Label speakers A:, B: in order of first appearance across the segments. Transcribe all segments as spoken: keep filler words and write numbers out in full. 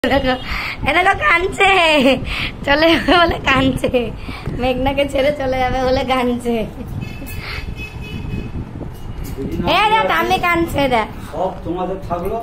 A: দেখো দেখো কাঁদছে, চলে যাবে বলে কাঁদছে, মেঘনাকে ছেড়ে চলে যাবে বলে কাঁদছে। হ্যাঁ দেখ আমি কাঁদছে দেখ।
B: সব তোমাদের থাকলো।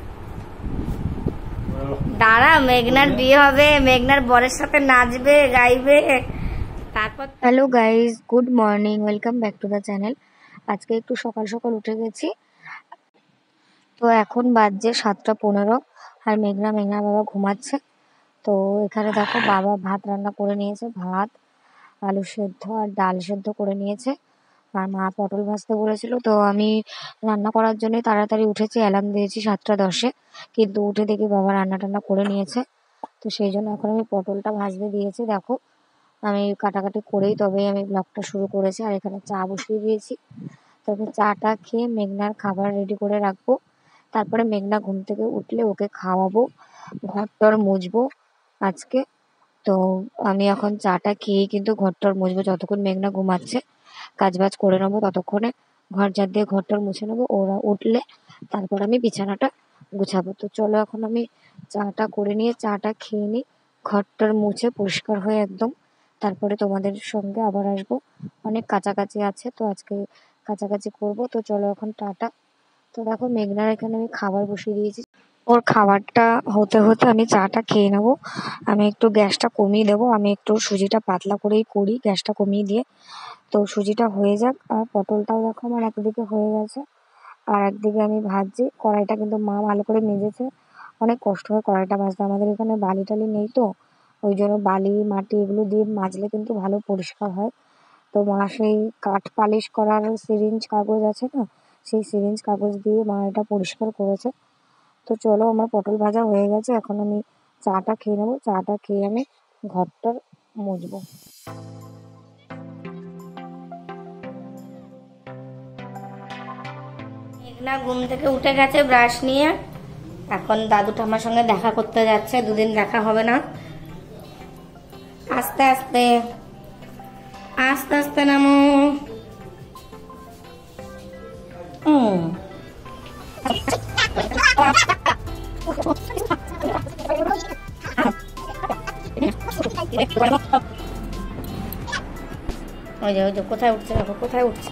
A: দাঁড়া, মেঘনার বিয়ে হবে, মেঘনার বরের সাথে নাচবে গাইবে তারপর। Hello guys, good morning, welcome back to the channel. আজকে একটু সকাল সকাল উঠে গেছি, তো এখন বাজছে সাতটা পনেরো আর মেঘনা মেঘনার বাবা ঘুমাচ্ছে। তো এখানে দেখো বাবা ভাত রান্না করে নিয়েছে, ভাত আলু সেদ্ধ আর ডাল সেদ্ধ করে নিয়েছে, আর মা পটল ভাজতে বলেছিল। তো আমি রান্না করার জন্যই তাড়াতাড়ি উঠেছি, অ্যালার্ম দিয়েছি সাতটা দশে, কিন্তু উঠে দেখি বাবা রান্না টান্না করে নিয়েছে। তো সেই জন্য এখন আমি পটলটা ভাজতে দিয়েছি। দেখো আমি কাটাকাটি করেই তবে আমি ব্লগটা শুরু করেছি। আর এখানে চা বসিয়ে দিয়েছি, তবে চাটা খেয়ে মেঘনার খাবার রেডি করে রাখবো। তারপরে মেঘনা ঘুম থেকে উঠলে ওকে খাওয়াবো, ঘরটর মুছবো আজকে। তো আমি এখন চাটা খেয়ে কিন্তু ঘরটর মুছবো, যতক্ষণ মেঘনা ঘুমাচ্ছে কাজবাজ করে নেবো, ততক্ষণে ঘর ঝাড় দিয়ে ঘরটর মুছে নেবো। ওরা উঠলে তারপর আমি বিছানাটা গুছাবো। তো চলো এখন আমি চাটা করে নিয়ে চাটা খেয়ে নিই, ঘরটর মুছে পরিষ্কার হয়ে একদম, তারপরে তোমাদের সঙ্গে আবার আসবো। অনেক কাছাকাছি আছে, তো আজকে কাছাকাছি করবো। তো চলো এখন টাটা। তো দেখো মেঘনার এখানে আমি খাবার বসিয়ে দিয়েছি, ওর খাবারটা হতে হতে আমি চাটা খেয়ে নেবো। আমি একটু গ্যাসটা কমিয়ে দেবো, আমি একটু সুজিটা পাতলা করেই করি গ্যাসটা কমিয়ে দিয়ে। তো সুজিটা হয়ে যাক, আর পটলটাও দেখো আমার একদিকে হয়ে গেছে আর একদিকে আমি ভাজছি। কড়াইটা কিন্তু মা ভালো করে মেজেছে, অনেক কষ্ট হয় কড়াইটা ভাজতে, আমাদের এখানে বালি টালি নেই, তো ওই জন্য বালি মাটি এগুলো দিয়ে মাজলে কিন্তু ভালো পরিষ্কার হয়। তো মা সেই কাঠ পালিশ করার সিরিঞ্জ কাগজ আছে না, সেই সিরিঞ্জ কাগজ দিয়ে মা এটা পরিষ্কার করেছে। তো চলো আমার পটল ভাজা হয়ে গেছে, এখন আমি চাটা খেয়ে নেবো, চাটা খেয়ে আমি ঘরটা মুছবো। মেঘনা ঘুম থেকে উঠে গেছে ব্রাশ নিয়ে, এখন দাদু ঠাম্মার সঙ্গে দেখা করতে যাচ্ছে, দুদিন দেখা হবে না। আস্তে আস্তে আস্তে আস্তে নামো। হুম ওই যে ওই যে কোথায় উঠছে দেখো, কোথায় উঠছে।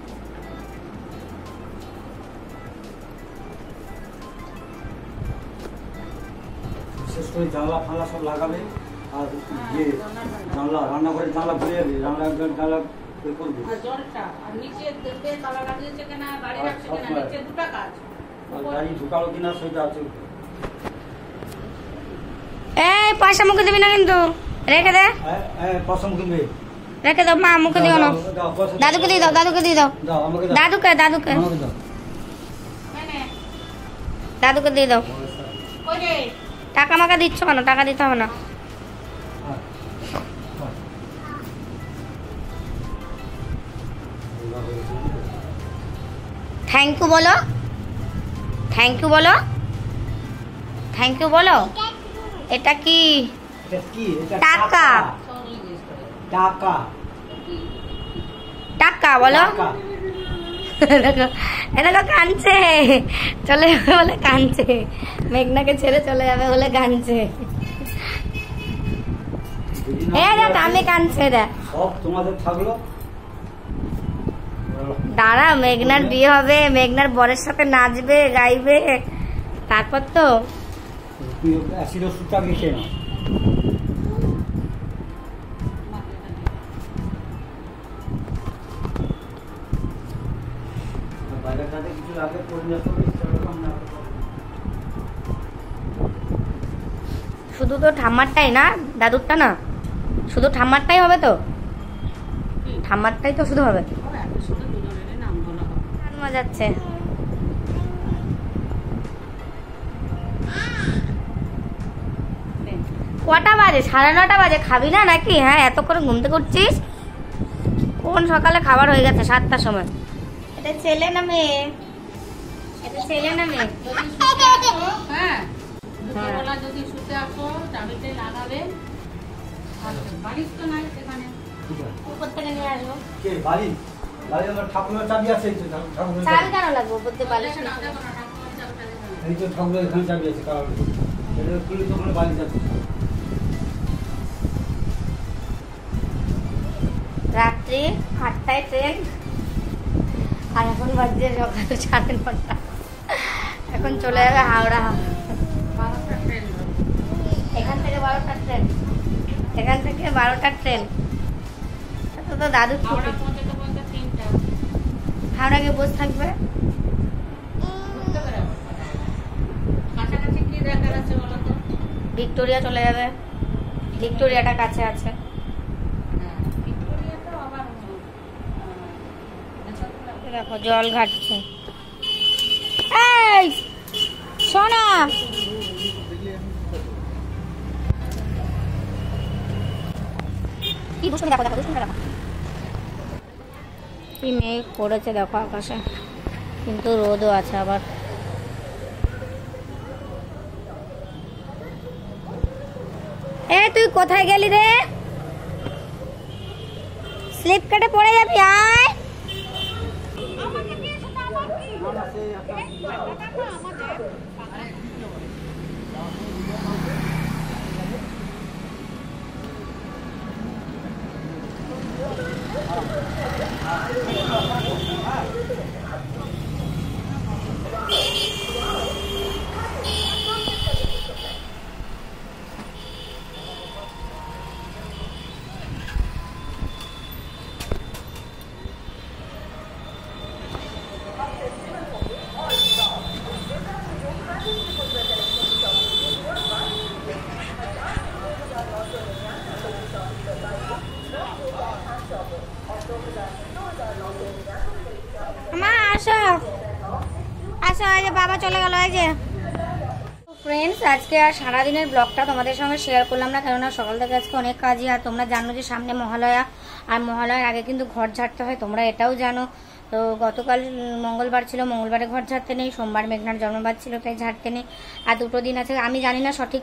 B: বিশেষ করে জানলা ফানলা সব লাগাবে, আর যে জানলা রান্না করে জানলা খুলে যাবে, জানলা একদম জানলা করবে। গাড়ি ঢুকালো কিনা সেটা আছে।
A: এই পয়সা মুখে দিবি না কিন্তু, রেখে দে।
B: পয়সা মুখে দেবে,
A: রেখে দাও, মা মুখে দিও না। দাদুকে দিয়ে দাও, দাদুকে দিয়ে দাও, দাদুকে দাদুকে দাদুকে দিয়ে দাও। টাকা মাকা দিচ্ছ কেন? টাকা দিতে হবে না। থ্যাংক ইউ বলো, থ্যাংক ইউ বলো, থ্যাংক ইউ বলো। এটা কি? টাকা
B: টাকা
A: টাকা বলো। দেখো দেখো কাঁদছে, চলে যাবে বলে কাঁদছে, মেঘনাকে ছেড়ে চলে যাবে বলে কাঁদছে। হ্যাঁ দেখ আমি কাঁদছে দেখ।
B: সব তোমাদের থাকলো।
A: দাঁড়া, মেঘনার বিয়ে হবে, মেঘনার বরের সাথে নাচবে গাইবে তারপর। তো
B: অ্যাসিড ওষুধটা মিশে না।
A: শুধু তো ঠাম্মারটাই না, দাদুরটা না, শুধু ঠাম্মারটাই হবে। তো ঠাম্মারটাই তো শুধু হবে। যাচ্ছে কটা বাজে? সাড়ে নটা বাজে, খাবি না নাকি? হ্যাঁ এত করে ঘুম থেকে উঠছিস, কোন সকালে খাবার হয়ে গেছে সাতটার সময়। এটা ছেলে না মেয়ে? এটা ছেলে না মেয়ে?
C: হ্যাঁ দুপুরবেলা যদি শুতে আসো চাবিতে লাগাবে, বাড়ির তো নাই সেখানে,
A: উপর থেকে নিয়ে আসবো।
B: কে বাড়ি? বাড়ি আমার ঠাকুরের চাবি আছে।
A: চাবি কেন লাগবে? উপর দিয়ে বালিশ
B: এই তো ঠাকুরের এখানে চাবি আছে। খুলে তখন বাড়ি যাচ্ছে।
A: রাত্রি আটটায় ট্রেন, আর এখন বাজছে সকাল সাড়ে নটা। এখন চলে যাবে হাওড়া।
C: বারোটা ট্রেন,
A: এখান থেকে বারোটার ট্রেন, এখান থেকে বারোটার ট্রেন। তো তো দাদু
C: হাওড়া পৌঁছতে পৌঁছতে তিনটা।
A: হাওড়া গিয়ে বসে থাকবে।
C: ঘুরতে বেরোবে। কাছাকাছি কি দেখার আছে বলো তো?
A: ভিক্টোরিয়া চলে যাবে, ভিক্টোরিয়াটা কাছে আছে।
C: হ্যাঁ, ভিক্টোরিয়া তো আবার আহ,
A: দেখো জল ঘাটছে। এই সোনা, কি দুষ্টুমি দেখো, দেখো দুষ্টুমি দেখো। কি মেঘ পড়েছে দেখো আকাশে, কিন্তু রোদও আছে আবার। এ তুই কোথায় গেলি রে? স্লিপ কেটে পড়ে যাবি, আয়। মা আসো আসো, এই যে বাবা চলে গেল। এই যে ফ্রেন্ডস, আজকে আর সারাদিনের ব্লগটা তোমাদের সঙ্গে শেয়ার করলাম না, কেননা সকাল থেকে আজকে অনেক কাজই। আর তোমরা জানো যে সামনে মহালয়া, আর মহালয়ার আগে কিন্তু ঘর ঝাড়তে হয়, তোমরা এটাও জানো। তো গতকাল মঙ্গলবার ছিল, মঙ্গলবারে ঘর ঝাড়তে নেই, সোমবার মেঘনার জন্মবার ছিল তাই ঝাড়তে নেই। আর দুটো দিন আছে, আমি জানি না সঠিক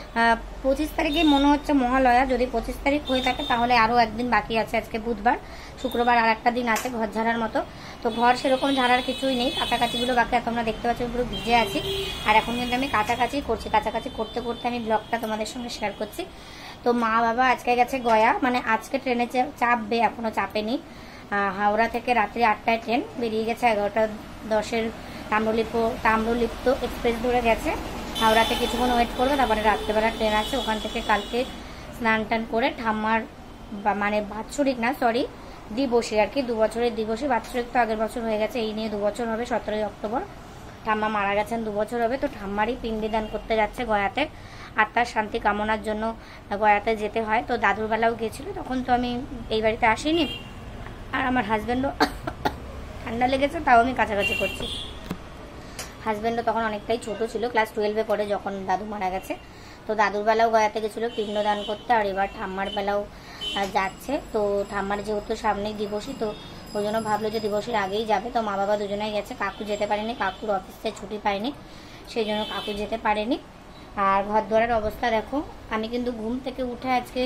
A: পঁচিশ তারিখে মনে হচ্ছে মহালয়া। যদি পঁচিশ তারিখ হয়ে থাকে তাহলে আরও একদিন বাকি আছে, আজকে বুধবার, শুক্রবার আর একটা দিন আছে ঘর ঝাড়ার মতো। তো ঘর সেরকম ঝাড়ার কিছুই নেই, কাছাকাছিগুলো বাকি। আর তোমরা দেখতে পাচ্ছ পুরো ভিজে আছি, আর এখন কিন্তু আমি কাছাকাছি করছি। কাছাকাছি করতে করতে আমি ব্লগটা তোমাদের সঙ্গে শেয়ার করছি। তো মা বাবা আজকে গেছে গয়া, মানে আজকে ট্রেনে চাপবে, এখনও চাপেনি। হাওড়া থেকে রাত্রি আটটায় ট্রেন বেরিয়ে গেছে, এগারোটা দশের তাম্রলিপ্ত তাম্রলিপ্ত এক্সপ্রেস ধরে গেছে। হাওড়াতে কিছুক্ষণ ওয়েট করবে, তারপরে রাত্রেবেলা ট্রেন আছে। ওখান থেকে কালকে স্নান টান করে ঠাম্মার, মানে বাৎসরিক না সরি দিবসী আর কি, দু বছরের দিবসী। বাৎসরিক তো আগের বছর হয়ে গেছে, এই নিয়ে দু বছর হবে, সতেরোই অক্টোবর ঠাম্মা মারা গেছেন, দু বছর হবে। তো ঠাম্মারই পিণ্ডদান করতে যাচ্ছে গয়াতে, আত্মার শান্তি কামনার জন্য গয়াতে যেতে হয়। তো দাদুর বেলাও গেছিলো, তখন তো আমি এই বাড়িতে আসিনি। আর আমার হাজব্যান্ডও ঠান্ডা লেগেছে, তাও আমি কাছাকাছি করছি। হাজব্যান্ডও তখন অনেকটাই ছোট ছিল, ক্লাস টুয়েলভে পড়ে যখন দাদু মারা গেছে। তো দাদুর বেলাও গয়াতে গেছিলো পিণ্ডদান করতে, আর এবার ঠাম্মার বেলাও যাচ্ছে। তো ঠাম্মার যেহেতু সামনেই দিবসী, তো ওই জন্য ভাবলো যে দিবসের আগেই যাবে। তো মা বাবা দুজনেই গেছে, কাকু যেতে পারেনি, কাকুর অফিস থেকে ছুটি পায়নি, সেই জন্য কাকু যেতে পারেনি। আর ঘর দুয়ারের অবস্থা দেখো। আমি কিন্তু ঘুম থেকে উঠে আজকে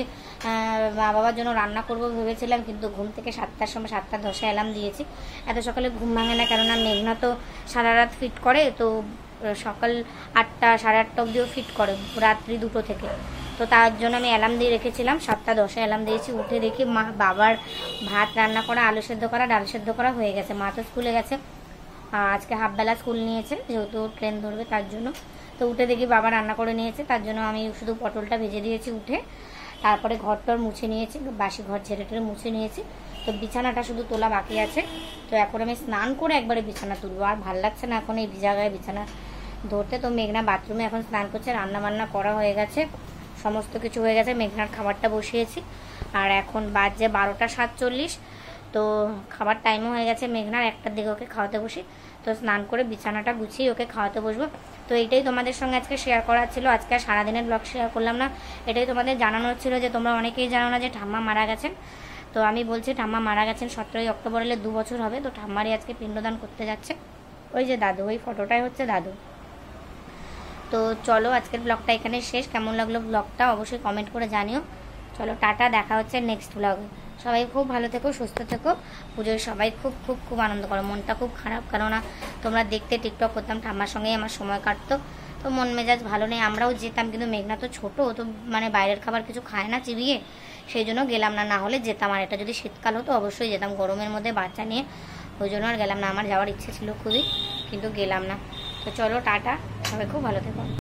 A: মা বাবার জন্য রান্না করব ভেবেছিলাম, কিন্তু ঘুম থেকে সাতটার সময় সাতটা দশে অ্যালার্ম দিয়েছি। এত সকালে ঘুম ভাঙে না, কেননা মেঘনা তো সারা রাত ফিট করে, তো সকাল আটটা সাড়ে আটটা অবধিও ফিট করে রাত্রি দুটো থেকে। তো তার জন্য আমি অ্যালার্ম দিয়ে রেখেছিলাম, সাতটা দশে অ্যালার্ম দিয়েছি। উঠে দেখি মা বাবার ভাত রান্না করা, আলু সেদ্ধ করা, ডাল সেদ্ধ করা হয়ে গেছে। মা তো স্কুলে গেছে, আজকে হাফবেলা স্কুল নিয়েছে, যেহেতু ট্রেন ধরবে তার জন্য। তো উঠে দেখি বাবা রান্না করে নিয়েছে, তার জন্য আমি শুধু পটলটা ভেজে দিয়েছি উঠে। তারপরে ঘরটর মুছে নিয়েছি, বাসি ঘর ঝেড়ে টেড়ে মুছে নিয়েছি। তো বিছানাটা শুধু তোলা বাকি আছে। তো এখন আমি স্নান করে একবারে বিছানা তুলবো, আর ভাল লাগছে না এখন এই ভিজা গায়ে বিছানা ধরতে। তো মেঘনা বাথরুমে এখন স্নান করছে, রান্না বান্না করা হয়ে গেছে, সমস্ত কিছু হয়ে গেছে। মেঘনার খাবারটা বসিয়েছি, আর এখন বাজে বারোটা সাতচল্লিশ। তো খাবার টাইমও হয়ে গেছে মেঘনার, একটার দিকে ওকে খাওয়াতে বসি। তো স্নান করে বিছানাটা গুছিয়ে ওকে খাওয়াতে বসবো। তো এইটাই তোমাদের সঙ্গে আজকে শেয়ার করার ছিল। আজকে আর সারাদিনের ব্লগ শেয়ার করলাম না, এটাই তোমাদের জানানোর ছিল যে তোমরা অনেকেই জানো না যে ঠাম্মা মারা গেছেন। তো আমি বলছি ঠাম্মা মারা গেছেন সতেরোই অক্টোবর হলে দু বছর হবে। তো ঠাম্মারই আজকে পিণ্ডদান করতে যাচ্ছে। ওই যে দাদু, ওই ফটোটাই হচ্ছে দাদু। তো চলো আজকের ব্লগটা এখানে শেষ। কেমন লাগলো ব্লগটা অবশ্যই কমেন্ট করে জানিও। চলো টাটা, দেখা হচ্ছে নেক্সট ব্লগে। সবাই খুব ভালো থেকো, সুস্থ থেকো। পুজোয় সবাই খুব খুব খুব আনন্দ করো। মনটা খুব খারাপ, কেননা তোমরা দেখতে টিকটক করতাম, ঠাম্মার সঙ্গেই আমার সময় কাটতো। তো মন মেজাজ ভালো নেই। আমরাও যেতাম, কিন্তু মেঘনা তো ছোট, তো মানে বাইরের খাবার কিছু খায় না চিবিয়ে, সেই জন্য গেলাম না। না হলে যেতাম, আর এটা যদি শীতকাল হতো অবশ্যই যেতাম, গরমের মধ্যে বাচ্চা নিয়ে, ওই জন্য আর গেলাম না। আমার যাওয়ার ইচ্ছে ছিল খুবই, কিন্তু গেলাম না। তো চলো টাটা, সবাই খুব ভালো থেকো।